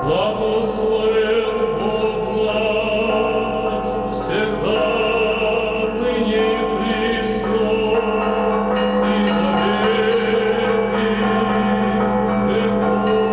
Благословен Бог наш, всегда, ныне и присно, и во веки веков.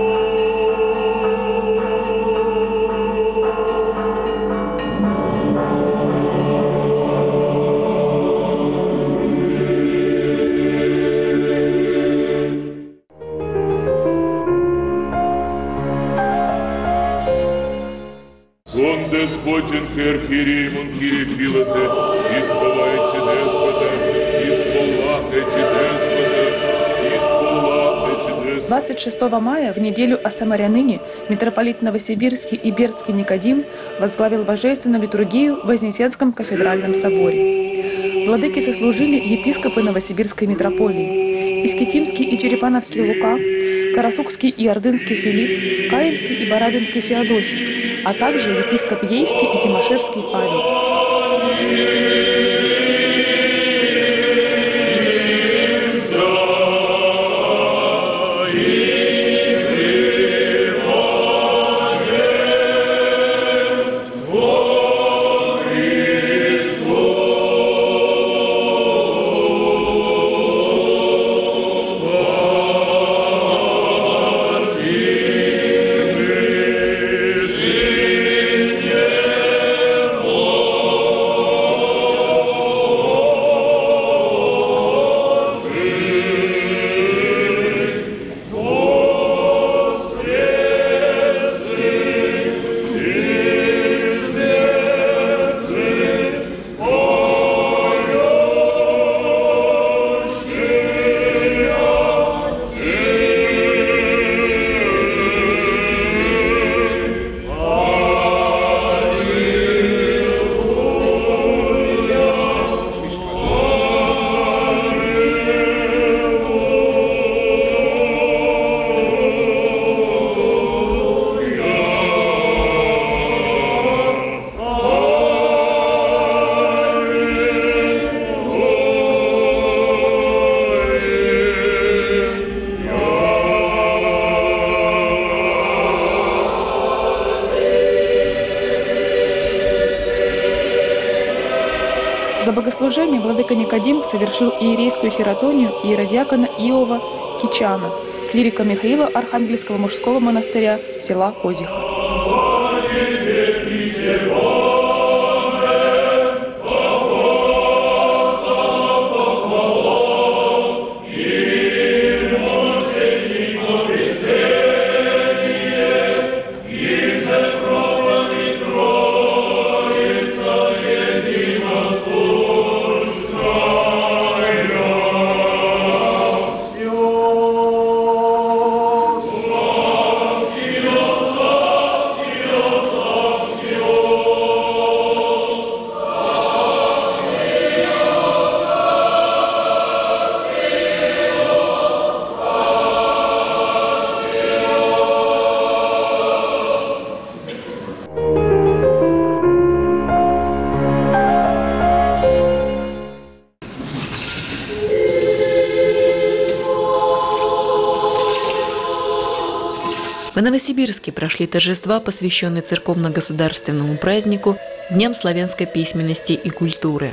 Он Господен Архиереем Кирифилоте, исполайте деспота, исполайте деспота, исполайте деспота. 26 мая, в неделю о Самаряныне, митрополит Новосибирский и Бердский Никодим возглавил божественную литургию в Вознесенском кафедральном соборе. Владыки сослужили епископы Новосибирской митрополии: Искитимский и Черепановский Лука, Карасукский и Ордынский Филипп, Каинский и Барабинский Феодосий, а также епископ Ейский и Тимошевский Павел. За богослужение владыка Никодим совершил иерейскую хиротонию иеродиакона Иова Кичана, клирика Михаила Архангельского мужского монастыря села Козиха. В Новосибирске прошли торжества, посвященные церковно-государственному празднику Дням славянской письменности и культуры.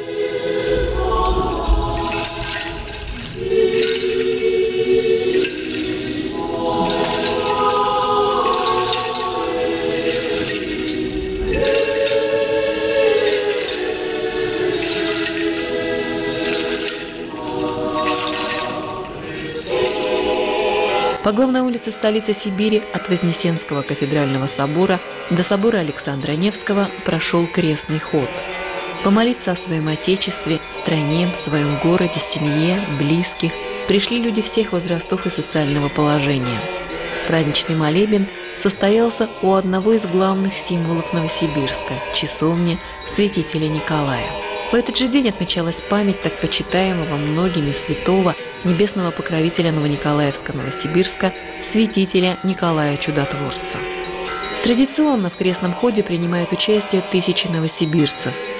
По главной улице столицы Сибири от Вознесенского кафедрального собора до собора Александра Невского прошел крестный ход. Помолиться о своем Отечестве, стране, своем городе, семье, близких пришли люди всех возрастов и социального положения. Праздничный молебен состоялся у одного из главных символов Новосибирска – часовни святителя Николая. В этот же день отмечалась память так почитаемого многими святого, небесного покровителя Новониколаевска-Новосибирска, святителя Николая Чудотворца. Традиционно в крестном ходе принимают участие тысячи новосибирцев.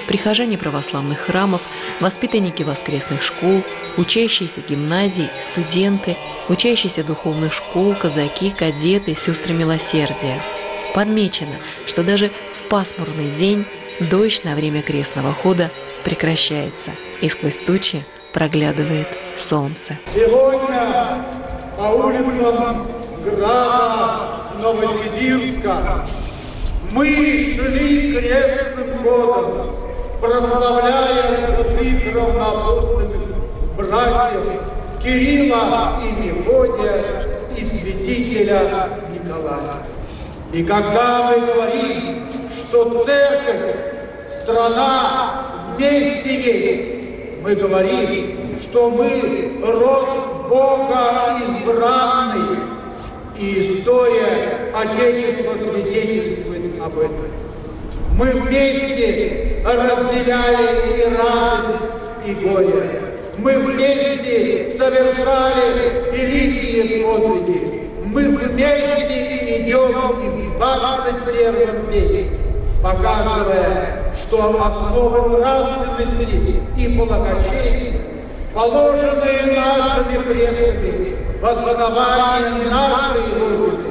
прихожане православных храмов, воспитанники воскресных школ, учащиеся гимназий, студенты, учащиеся духовных школ, казаки, кадеты, сестры милосердия. Подмечено, что даже в пасмурный день дождь на время крестного хода прекращается, и сквозь тучи проглядывает солнце. Сегодня по улицам града Новосибирска мы шли крестным ходом, прославляя святых равноапостольных братьев Кирилла и Мефодия и святителя Николая. И когда мы говорим, что церковь, страна вместе есть, мы говорим, что мы род Бога избранный, и история Отечества свидетельствует об этом. Мы вместе разделяли и радость, и горе. Мы вместе совершали великие подвиги. Мы вместе идем и в 21 веке, показывая, что основы нравственности и благочестия, положенные нашими предками в основании нашей Родины,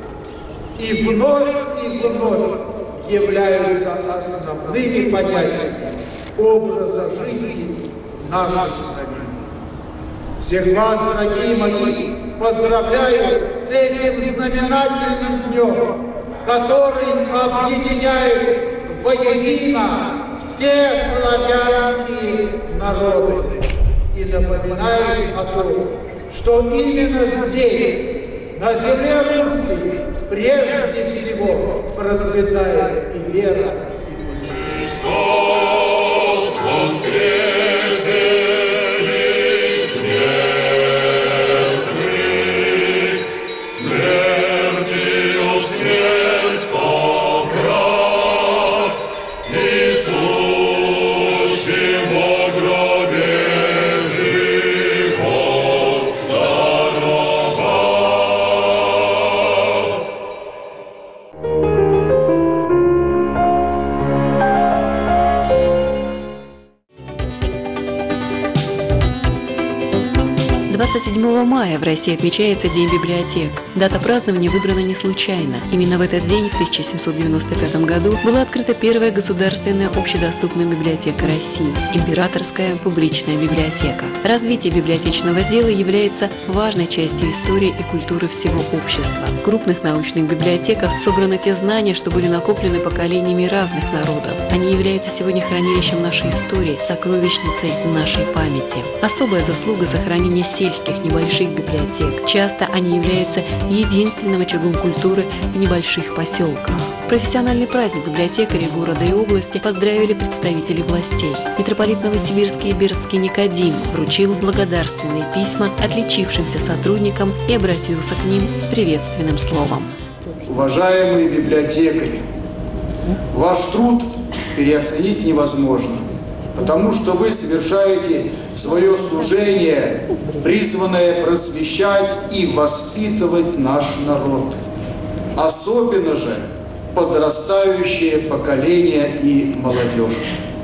и вновь являются основными понятиями образа жизни в нашей стране. Всех вас, дорогие мои, поздравляю с этим знаменательным днем, который объединяет воедино все славянские народы и напоминает о том, что именно здесь, на земле русской, прежде всего процветает и вера, и Христос воскресе! Мая в России отмечается День библиотек. Дата празднования выбрана не случайно. Именно в этот день, в 1795 году, была открыта первая государственная общедоступная библиотека России – Императорская публичная библиотека. Развитие библиотечного дела является важной частью истории и культуры всего общества. В крупных научных библиотеках собраны те знания, что были накоплены поколениями разных народов. Они являются сегодня хранилищем нашей истории, сокровищницей нашей памяти. Особая заслуга сохранения сельских небольших библиотек. Часто они являются единственным очагом культуры в небольших поселках. Профессиональный праздник библиотекарей города и области поздравили представители властей. Митрополит Новосибирский и Бердский Никодим вручил благодарственные письма отличившимся сотрудникам и обратился к ним с приветственным словом. Уважаемые библиотекари, ваш труд переоценить невозможно, потому что вы совершаете свое служение, призванное просвещать и воспитывать наш народ, особенно же подрастающее поколение и молодежь.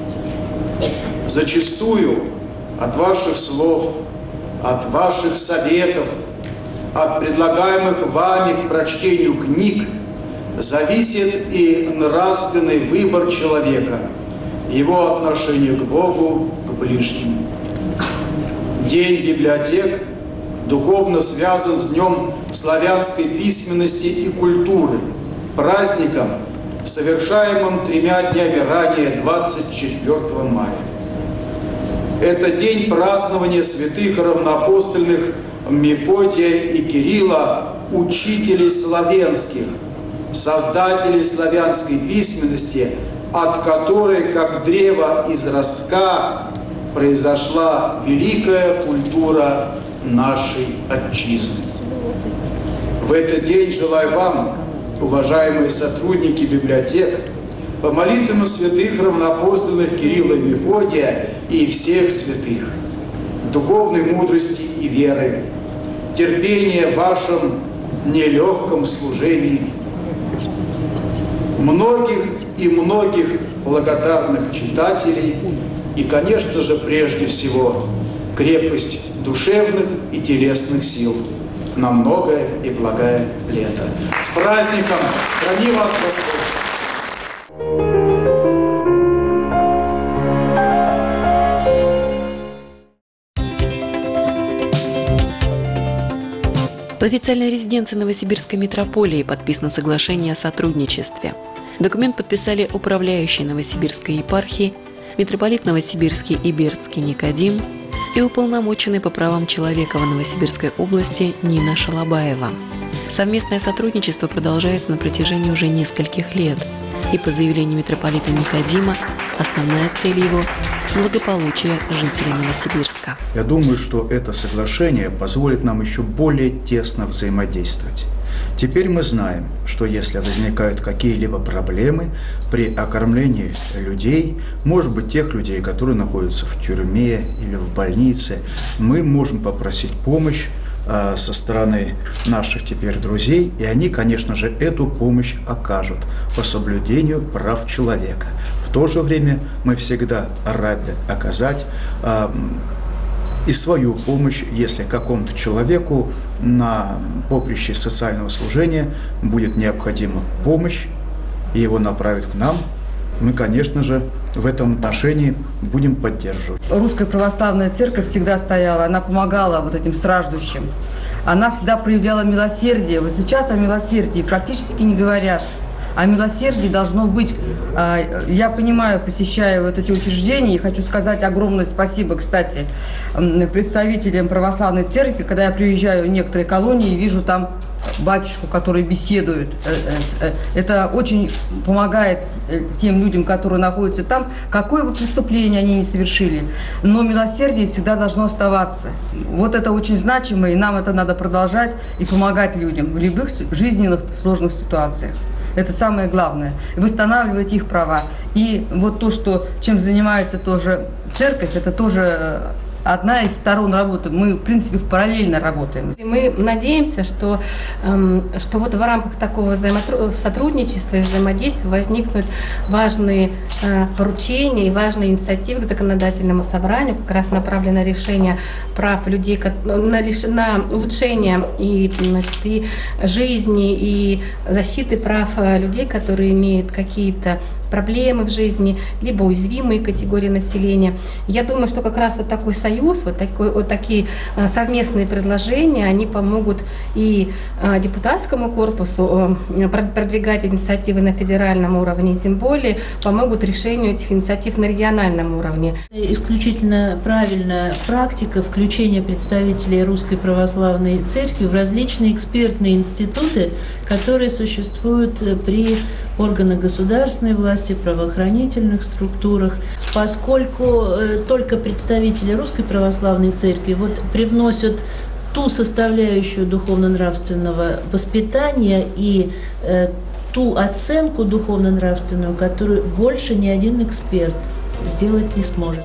Зачастую от ваших слов, от ваших советов, от предлагаемых вами к прочтению книг зависит и нравственный выбор человека, его отношение к Богу, к ближнему. День библиотек духовно связан с Днем славянской письменности и культуры, праздником, совершаемым 3 днями ранее, 24 мая. Это день празднования святых равноапостольных Мефодия и Кирилла, учителей славянских, создателей славянской письменности, от которой, как древо из ростка, произошла великая культура нашей отчизны. В этот день желаю вам, уважаемые сотрудники библиотек, по молитвам святых равноапостольных Кирилла и Мефодия и всех святых, духовной мудрости и веры, терпения в вашем нелегком служении, многих благодарных читателей и, конечно же, прежде всего, крепость душевных и телесных сил на многое и благое лето. С праздником! Храни вас Господь! В официальной резиденции Новосибирской митрополии подписано соглашение о сотрудничестве. Документ подписали управляющий Новосибирской епархии, митрополит Новосибирский и Бердский Никодим и уполномоченный по правам человека в Новосибирской области Нина Шалабаева. Совместное сотрудничество продолжается на протяжении уже нескольких лет, и по заявлению митрополита Никодима основная цель его – благополучие жителей Новосибирска. Я думаю, что это соглашение позволит нам еще более тесно взаимодействовать. Теперь мы знаем, что если возникают какие-либо проблемы при окормлении людей, может быть, тех людей, которые находятся в тюрьме или в больнице, мы можем попросить помощь со стороны наших теперь друзей, и они, конечно же, эту помощь окажут по соблюдению прав человека. В то же время мы всегда рады оказать и свою помощь, если какому-то человеку на поприще социального служения будет необходима помощь, и его направят к нам, мы, конечно же, в этом отношении будем поддерживать. Русская православная церковь всегда стояла, она помогала вот этим страждущим. Она всегда проявляла милосердие. Вот сейчас о милосердии практически не говорят. О милосердии должно быть. Я понимаю, посещая вот эти учреждения, и хочу сказать огромное спасибо, кстати, представителям православной церкви, когда я приезжаю в некоторые колонии и вижу там батюшку, который беседует. Это очень помогает тем людям, которые находятся там, какое бы преступление они не совершили. Но милосердие всегда должно оставаться. Вот это очень значимо, и нам это надо продолжать и помогать людям в любых жизненных сложных ситуациях. Это самое главное. Восстанавливать их права. И вот то, чем занимается тоже церковь, это тоже одна из сторон работы. Мы, в принципе, параллельно работаем. Мы надеемся, что вот в рамках такого сотрудничества и взаимодействия возникнут важные поручения и важные инициативы к законодательному собранию, как раз направлены на решение прав людей, на улучшение и жизни, и защиты прав людей, которые имеют какие-то проблемы в жизни, либо уязвимые категории населения. Я думаю, что как раз вот такой союз, вот такие совместные предложения, они помогут и депутатскому корпусу продвигать инициативы на федеральном уровне, тем более помогут решению этих инициатив на региональном уровне. Исключительно правильная практика включения представителей Русской Православной Церкви в различные экспертные институты, которые существуют при органах государственной власти, правоохранительных структурах, поскольку только представители Русской Православной Церкви привносят ту составляющую духовно-нравственного воспитания и ту оценку духовно-нравственную, которую больше ни один эксперт сделать не сможет.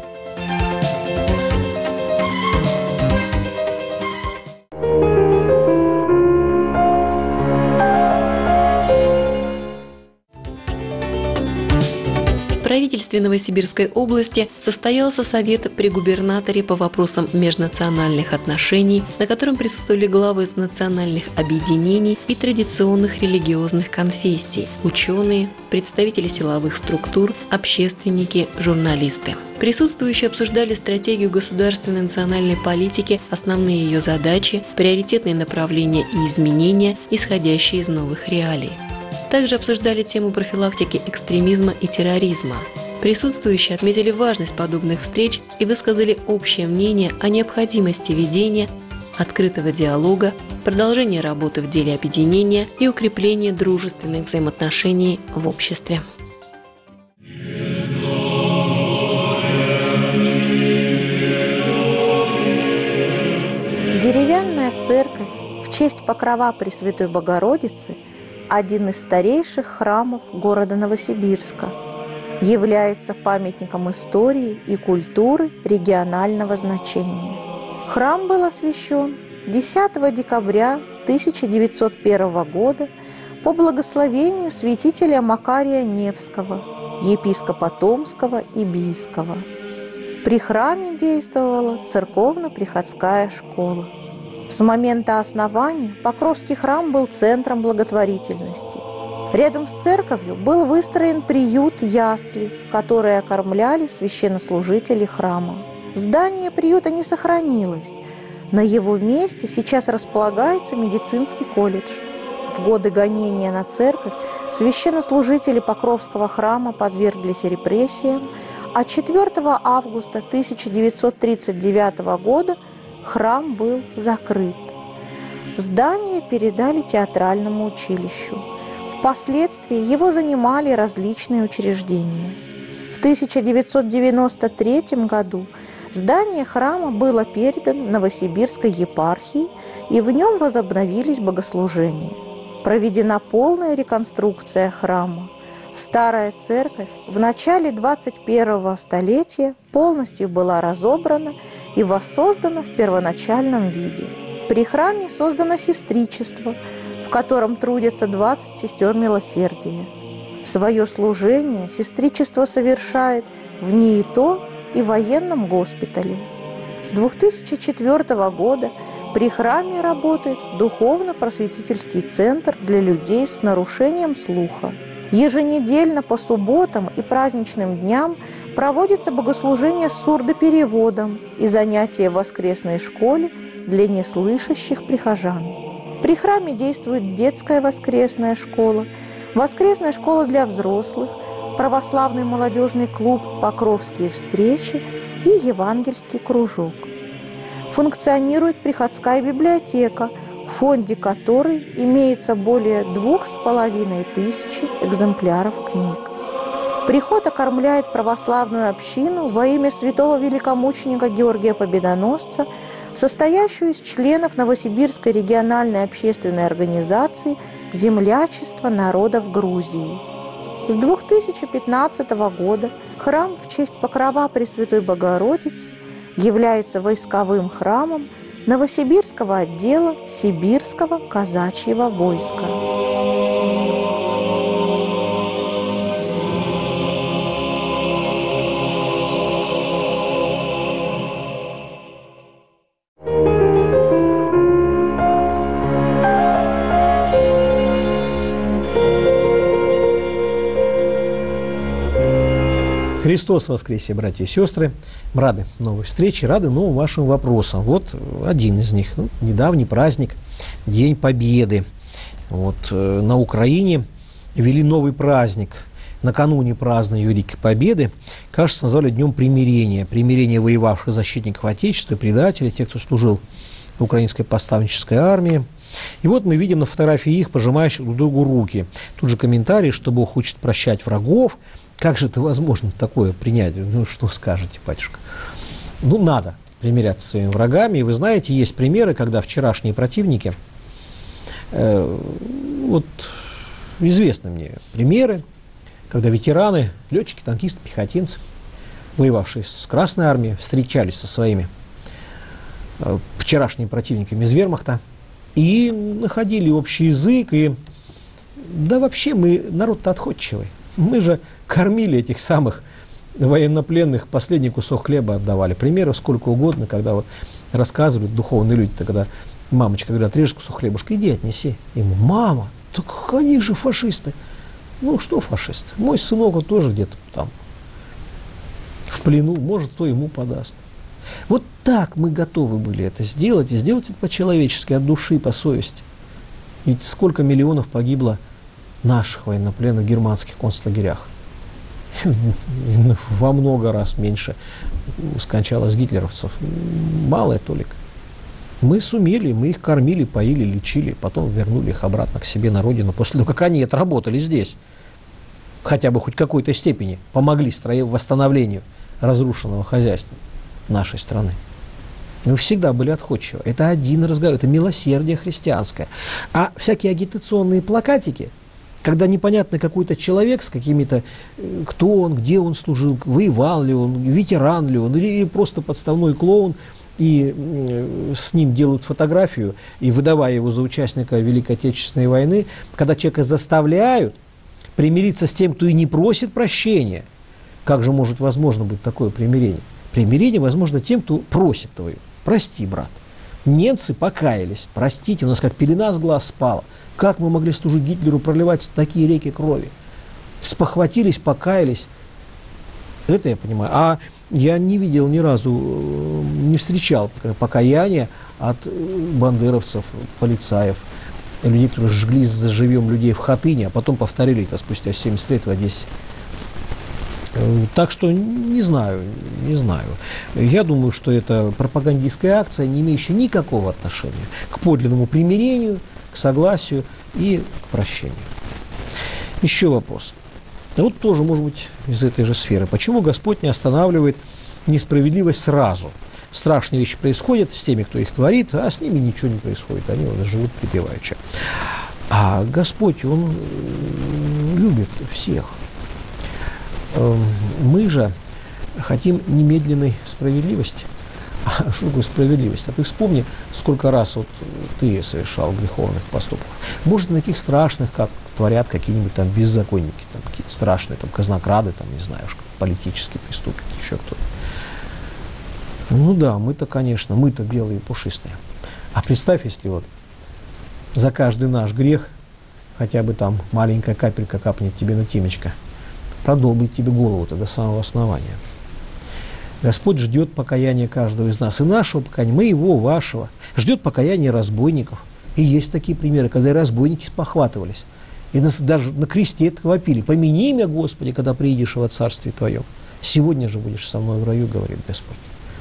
В правительстве Новосибирской области состоялся совет при губернаторе по вопросам межнациональных отношений, на котором присутствовали главы национальных объединений и традиционных религиозных конфессий, ученые, представители силовых структур, общественники, журналисты. Присутствующие обсуждали стратегию государственной национальной политики, основные ее задачи, приоритетные направления и изменения, исходящие из новых реалий. Также обсуждали тему профилактики экстремизма и терроризма. Присутствующие отметили важность подобных встреч и высказали общее мнение о необходимости ведения открытого диалога, продолжения работы в деле объединения и укрепления дружественных взаимоотношений в обществе. Деревянная церковь в честь покрова Пресвятой Богородицы – один из старейших храмов города Новосибирска, является памятником истории и культуры регионального значения. Храм был освящен 10 декабря 1901 года по благословению святителя Макария Невского, епископа Томского и Бийского. При храме действовала церковно-приходская школа. С момента основания Покровский храм был центром благотворительности. Рядом с церковью был выстроен приют ясли, которые окормляли священнослужителей храма. Здание приюта не сохранилось. На его месте сейчас располагается медицинский колледж. В годы гонения на церковь священнослужители Покровского храма подверглись репрессиям, а 4 августа 1939 года храм был закрыт. Здание передали театральному училищу. Впоследствии его занимали различные учреждения. В 1993 году здание храма было передано Новосибирской епархии, и в нем возобновились богослужения. Проведена полная реконструкция храма. Старая церковь в начале 21-го столетия полностью была разобрана и воссоздана в первоначальном виде. При храме создано сестричество, в котором трудятся 20 сестер милосердия. Свое служение сестричество совершает в НИИТО и военном госпитале. С 2004 года при храме работает духовно-просветительский центр для людей с нарушением слуха. Еженедельно по субботам и праздничным дням проводится богослужение с сурдопереводом и занятия в воскресной школе для неслышащих прихожан. При храме действует детская воскресная школа, воскресная школа для взрослых, православный молодежный клуб «Покровские встречи» и евангельский кружок. Функционирует приходская библиотека, в фонде которой имеется более 2500 экземпляров книг. Приход окормляет православную общину во имя святого великомученика Георгия Победоносца, состоящую из членов Новосибирской региональной общественной организации «Землячество народов Грузии». С 2015 года храм в честь Покрова Пресвятой Богородицы является войсковым храмом Новосибирского отдела Сибирского казачьего войска. Христос воскресе, братья и сестры! Рады новой встрече, рады новым вашим вопросам. Вот один из них. Недавний праздник, День Победы. Вот, на Украине ввели новый праздник. Накануне празднования Великой Победы, кажется, назвали Днем Примирения. Примирение воевавших защитников Отечества, предателей, тех, кто служил в украинской повстанческой армии. И вот мы видим на фотографии их, пожимающих друг другу руки. Тут же комментарий, что Бог хочет прощать врагов. Как же это возможно такое принять? Ну, что скажете, батюшка? Ну, надо примиряться с своими врагами. И вы знаете, есть примеры, когда вчерашние противники, вот известны мне примеры, когда ветераны, летчики, танкисты, пехотинцы, воевавшие с Красной армией, встречались со своими вчерашними противниками из вермахта и находили общий язык. И да вообще мы народ-то отходчивый. Мы же кормили этих самых военнопленных, последний кусок хлеба отдавали. Примеров сколько угодно, когда вот рассказывают духовные люди, когда мамочка говорит, отрежь кусок хлебушка, иди отнеси. Ему, мама, так они же фашисты. Ну что фашисты? Мой сынок вот тоже где-то там в плену, может, то ему подаст. Вот так мы готовы были это сделать, и сделать это по-человечески, от души, по совести. Ведь сколько миллионов погибло наших военнопленных в германских концлагерях. Во много раз меньше скончалось гитлеровцев. Малая толика. Мы сумели, мы их кормили, поили, лечили, потом вернули их обратно к себе на родину, после того, как они отработали здесь. Хотя бы хоть в какой-то степени помогли восстановлению разрушенного хозяйства нашей страны. Мы всегда были отходчивы. Это один разговор, это милосердие христианское. А всякие агитационные плакатики, когда непонятно какой-то человек с какими-то, кто он, где он служил, воевал ли он, ветеран ли он, или просто подставной клоун, и с ним делают фотографию, и выдавая его за участника Великой Отечественной войны, когда человека заставляют примириться с тем, кто и не просит прощения, как же может возможно быть такое примирение? Примирение возможно тем, кто просит твою. Прости, брат. Немцы покаялись. Простите, у нас как пелена с глаз спала. Как мы могли служить Гитлеру, проливать такие реки крови? Спохватились, покаялись. Это я понимаю. А я не видел ни разу, не встречал покаяния от бандеровцев, полицаев, людей, которые сжгли заживем людей в Хатыне, а потом повторили это спустя 70 лет в Одессе. Так что не знаю. Я думаю, что это пропагандистская акция, не имеющая никакого отношения к подлинному примирению, к согласию и к прощению. Еще вопрос. Вот тоже, может быть, из этой же сферы. Почему Господь не останавливает несправедливость сразу? Страшные вещи происходят с теми, кто их творит, а с ними ничего не происходит. Они вот живут припеваючи. А Господь, Он любит всех. Мы же хотим немедленной справедливости. А что такое справедливость? А ты вспомни, сколько раз вот ты совершал греховных поступков. Может, таких страшных, как творят какие-нибудь там беззаконники, там какие-то страшные там казнокрады, там, не знаю, политические преступники, еще кто-то. Ну да, мы-то, конечно, мы-то белые и пушистые. А представь, если вот за каждый наш грех хотя бы там маленькая капелька капнет тебе на темечко, продолбит тебе голову-то до самого основания. Господь ждет покаяния каждого из нас. И нашего покаяния, моего, вашего. Ждет покаяния разбойников. И есть такие примеры, когда и разбойники спохватывались. И нас даже на кресте вопили: «Помяни меня, Господи, когда приедешь во Царствие Твоем. Сегодня же будешь со мной в раю», говорит Господь.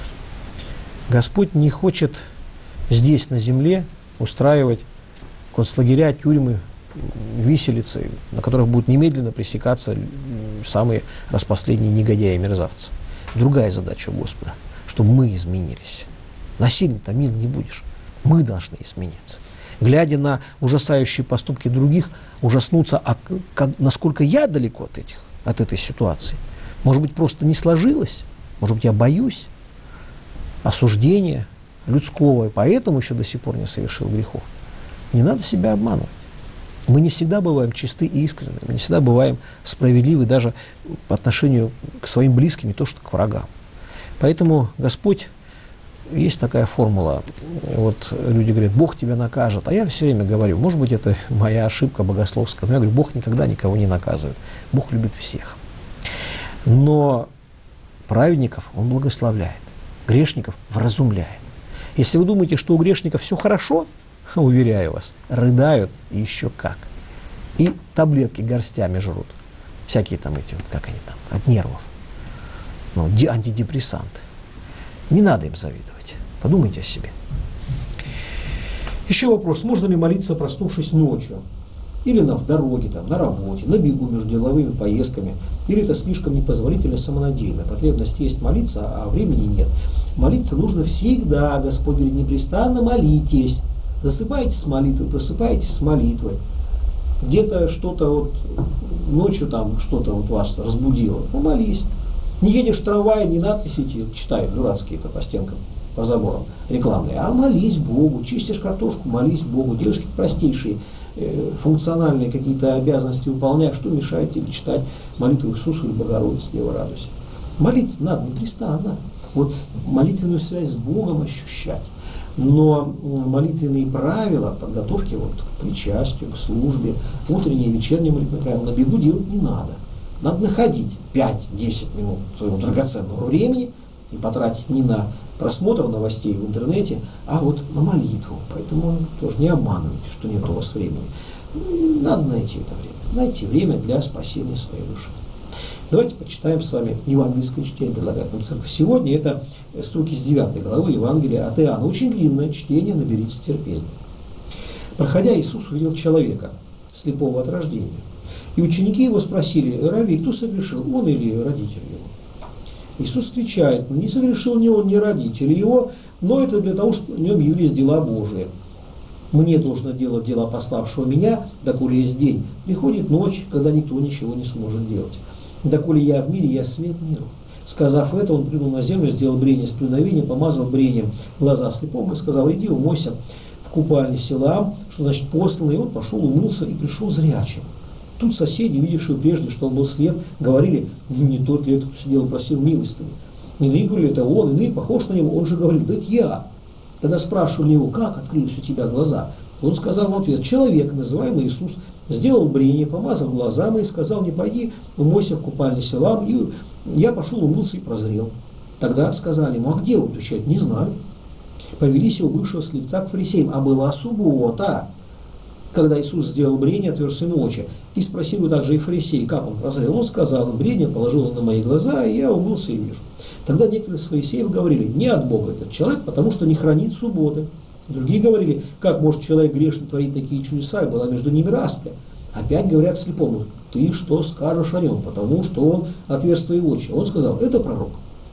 Господь не хочет здесь, на земле, устраивать концлагеря, тюрьмы, виселицы, на которых будут немедленно пресекаться самые распоследние негодяи и мерзавцы. Другая задача у Господа, чтобы мы изменились. Насильно-то мил не будешь. Мы должны измениться. Глядя на ужасающие поступки других, ужаснуться, насколько я далеко от этой ситуации. Может быть, просто не сложилось, может быть, я боюсь осуждения людского, и поэтому еще до сих пор не совершил грехов. Не надо себя обманывать. Мы не всегда бываем чисты и искренни, мы не всегда бываем справедливы даже по отношению к своим близким, не то что к врагам. Поэтому Господь, есть такая формула, вот люди говорят: Бог тебя накажет, а я все время говорю, может быть, это моя ошибка богословская, но я говорю, Бог никогда никого не наказывает, Бог любит всех. Но праведников Он благословляет, грешников вразумляет. Если вы думаете, что у грешников все хорошо, уверяю вас, рыдают и еще как. И таблетки горстями жрут. Всякие там эти, вот как они там, от нервов. Ну, антидепрессанты. Не надо им завидовать. Подумайте о себе. Еще вопрос. Можно ли молиться, проснувшись ночью? Или в дороге, там, на работе, на бегу между деловыми поездками? Или это слишком непозволительно, самонадеянно? Потребность есть молиться, а времени нет. Молиться нужно всегда. Господь говорит: непрестанно молитесь. Засыпаете с молитвой, просыпаетесь с молитвой. Где-то что-то вот ночью там что-то вот вас разбудило. Помолись. Не едешь в трамвае, не надписи эти читай, дурацкие-то по стенкам, по заборам рекламные, а молись Богу. Чистишь картошку, молись Богу. Делаешь какие-то простейшие функциональные какие-то обязанности выполняешь. Что мешает тебе читать молитву Иисусу или Богородице, Дева радуйся? Молиться надо непрестанно. Вот молитвенную связь с Богом ощущать. Но молитвенные правила подготовки вот к причастию, к службе, утренние и вечерние молитвенные правила на бегу делать не надо. Надо находить 5-10 минут своего драгоценного времени и потратить не на просмотр новостей в интернете, а вот на молитву. Поэтому тоже не обманывайте, что нет у вас времени. Надо найти это время. Найти время для спасения своей души. Давайте почитаем с вами евангельское чтение, предлагает нам церковь. Сегодня это строки с 9 главы Евангелия от Иоанна. Очень длинное чтение, наберитесь терпения. Проходя, Иисус увидел человека, слепого от рождения. И ученики его спросили: Рави, кто согрешил, он или родители его? Иисус отвечает: не согрешил ни он, ни родители его, но это для того, чтобы в нем явились дела Божии. Мне должно делать дела пославшего меня, доколе есть день. Приходит ночь, когда никто ничего не сможет делать. Доколе я в мире, я свет миру. Сказав это, он плюнул на землю, сделал брение с плюновением, помазал брением глаза слепому и сказал: иди умойся в купальне Силаам, что значит посланный. И он пошел, умылся и пришел зрячим. Тут соседи, видевшие прежде, что он был слеп, говорили: не тот ли это сидел и просил милостыню. Иные говорили: это он, иные похож на него. Он же говорил: да это я. Когда спрашивали его: как открылись у тебя глаза, он сказал в ответ: человек, называемый Иисус, сделал брение, помазал глаза мои и сказал: не пойди, умойся в купальне Силаам. И я пошел, умылся и прозрел. Тогда сказали ему: а где он? Отвечает: не знаю. Повели сего бывшего слепца к фарисеям, а была суббота. Когда Иисус сделал брение, отверз ему очи. И спросил его также и фарисеи, как он прозрел. Он сказал им: брение положил он на мои глаза, и я умылся и вижу. Тогда некоторые из фарисеев говорили: не от Бога этот человек, потому что не хранит субботы. Другие говорили: как может человек грешный творить такие чудеса, и была между ними распря. Опять говорят слепому: ты что скажешь о нем, потому что он отверз твои очи. Он сказал: это пророк.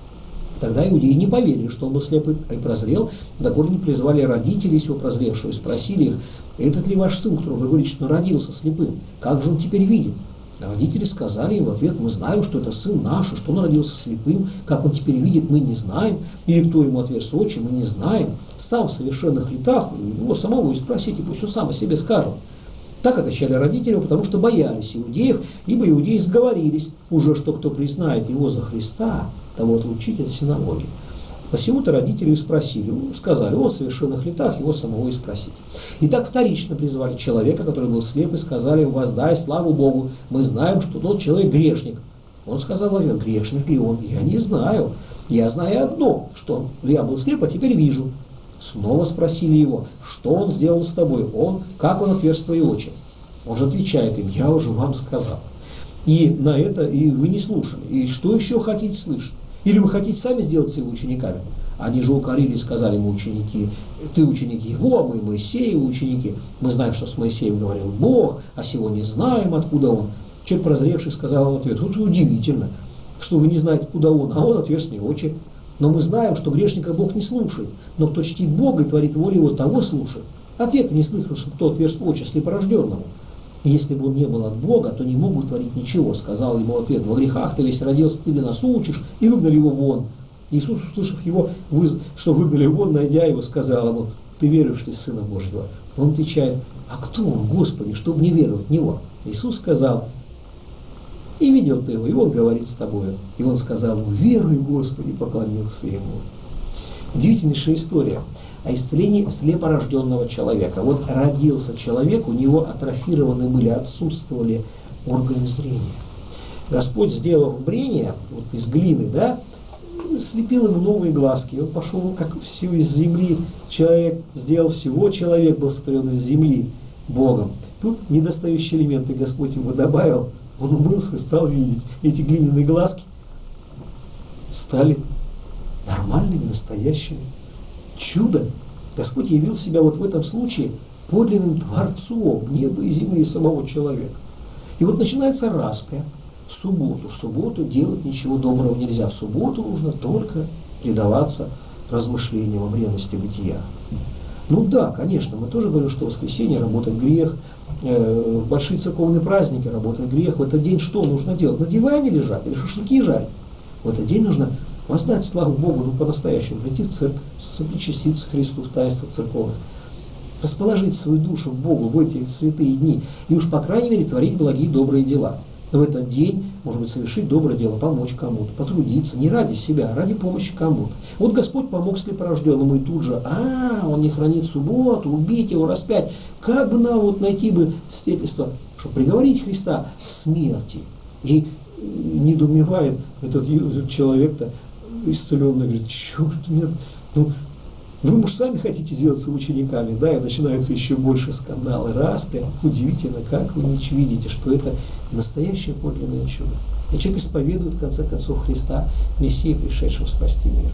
Тогда иудеи не поверили, что он был слеп и прозрел, доколе не призвали родителей сего прозревшего и спросили их: этот ли ваш сын, которого вы говорите, что родился слепым? Как же он теперь видит? Родители сказали им в ответ: мы знаем, что это сын наш, и что он родился слепым. Как он теперь видит, мы не знаем. Или кто ему отверз очи, мы не знаем. Сам в совершенных летах, его самого и спросите, пусть он сам о себе скажет. Так отвечали родители, потому что боялись иудеев, ибо иудеи сговорились уже, что кто признает его за Христа, того отлучить от синагоги. Посему-то родители спросили, сказали: он в совершенных летах, его самого и спросить. И так вторично призвали человека, который был слеп, и сказали ему: воздай славу Богу, мы знаем, что тот человек грешник. Он сказал: грешник ли он? Я не знаю. Я знаю одно, что я был слеп, а теперь вижу. Снова спросили его: что он сделал с тобой? Как он отверз твои очи? Он же отвечает им: я уже вам сказал. И на это и вы не слушали. И что еще хотите слышать? Или вы хотите сами сделать его учениками? Они же укорили и сказали ему ученики: ты ученик его, а мы Моисеевы ученики. Мы знаем, что с Моисеем говорил Бог, а сего не знаем, откуда он. Человек прозревший сказал в ответ: вот удивительно, что вы не знаете, куда он, а он отверз мне очи. Но мы знаем, что грешника Бог не слушает, но кто чтит Бога и творит волю его, того слушает. От века не слышал, что кто отверз очи слепорожденному. Если бы он не был от Бога, то не мог бы творить ничего. Сказал ему в ответ: во грехах ты весь родился, ты ли нас учишь? И выгнали его вон. Иисус, услышав его, что выгнали вон, найдя его, сказал ему: ты веруешь ли в Сына Божьего? Он отвечает: а кто он, Господи, чтобы не веровать в Него? Иисус сказал: и видел ты его, и он говорит с тобою. И он сказал ему: веруй, Господи, поклонился ему. Удивительнейшая история о исцелении слепорожденного человека. Вот родился человек, у него атрофированы были, отсутствовали органы зрения. Господь, сделав брение вот из глины, слепил ему новые глазки. И он пошел, как все из земли человек, сделал всего человек, был сотворен из земли Богом. Тут недостающие элементы Господь ему добавил. Он умылся и стал видеть. Эти глиняные глазки стали нормальными, настоящими. Чудо! Господь явил себя вот в этом случае подлинным Творцом неба и земли и самого человека. И вот начинается распря. В субботу делать ничего доброго нельзя. В субботу нужно только предаваться размышлениям о бренности бытия. Ну да, конечно, мы тоже говорим, что в воскресенье работает грех, в большие церковные праздники работает грех. В этот день что нужно делать? На диване лежать или шашлыки жарить? В этот день нужно воздать славу Богу, по-настоящему, прийти в церковь, сопричаститься Христу в таинствах церковных, расположить свою душу к Богу в эти святые дни и уж, по крайней мере, творить благие добрые дела. В этот день, может быть, совершить доброе дело, помочь кому-то, потрудиться, не ради себя, а ради помощи кому-то. Вот Господь помог слепорожденному, и тут же, он не хранит субботу, убить его, распять. Как бы нам вот найти бы свидетельство, чтобы приговорить Христа к смерти? И недоумевает этот человек-то исцеленный, говорит: черт, нет, вы, может, сами хотите сделаться учениками, и начинаются еще больше скандалы, распря. Удивительно, как вы не видите, что это настоящее подлинное чудо. И человек исповедует, в конце концов, Христа, Мессию, пришедшего спасти мир.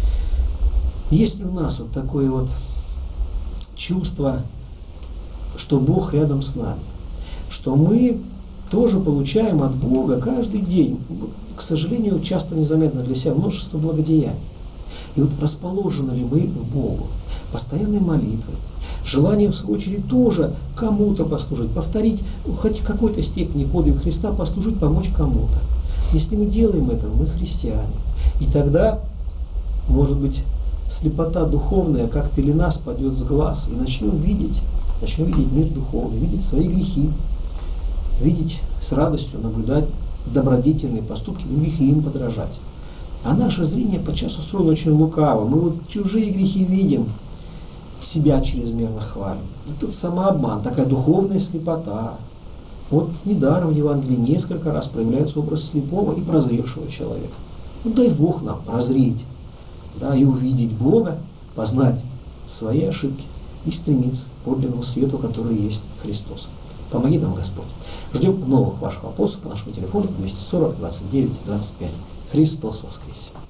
Есть ли у нас вот такое вот чувство, что Бог рядом с нами, что мы тоже получаем от Бога каждый день, к сожалению, часто незаметно для себя, множество благодеяний. И вот расположены ли мы к Богу постоянной молитвой, желанием, в свою очередь, тоже кому-то послужить, повторить хоть в какой-то степени подвиг Христа, послужить, помочь кому-то. Если мы делаем это, мы христиане. И тогда, может быть, слепота духовная, как пелена, спадет с глаз, и начнем видеть мир духовный, видеть свои грехи, видеть с радостью, наблюдать добродетельные поступки других и им подражать. А наше зрение подчас устроено очень лукаво. Мы вот чужие грехи видим, себя чрезмерно хвалим. Это самообман, такая духовная слепота. Вот недаром в Евангелии несколько раз проявляется образ слепого и прозревшего человека. Ну, дай Бог нам прозреть, да, и увидеть Бога, познать свои ошибки и стремиться к подлинному свету, который есть Христос. Помоги нам, Господь. Ждем новых ваших вопросов по нашему телефону 240 29 25. Христос воскресе!